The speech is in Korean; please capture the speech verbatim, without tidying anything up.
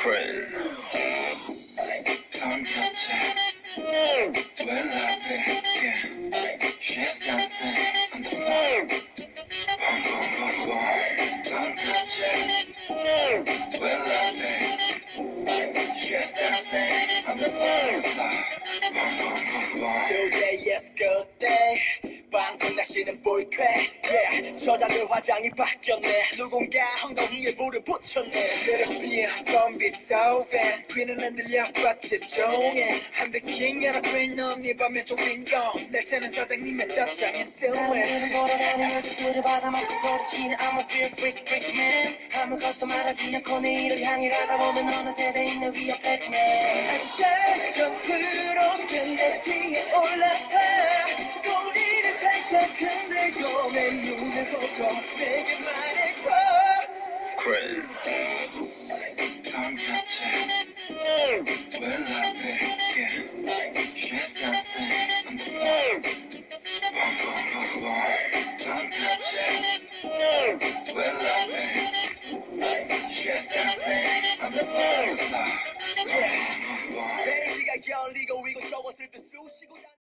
Cringe. Don't touch it. Well, I bet, yeah. She's dancing on the floor. Boom, boom, boom, boom. Don't touch it. Well, I bet. She's dancing on the floor. Boom, boom, boom, boom. Today, yes, good day. 방금 날씨는 보이쾌 yeah. 저장의 화장이 바뀌었네 누군가 엉덩이에 불을 붙였네 그릇비에 덤 비토벤 귀는 안 들려 but 집중해 I'm the king and I queen 넌네 밤의 주인공 날 찾는 사장님의 답장인 doing 나는 걸어다니면서 술을 받아먹고 소리치는 I'm a real freak freak man 아무것도 말하지 않고 내 일을 향해 가다 보면 어느새 내 있는 위협 백man 아주 자연스럽게 내 뒤에 올라타 꼬리를 살짝 흔들고 내 눈을 보고 내게 말해줘 Cringe.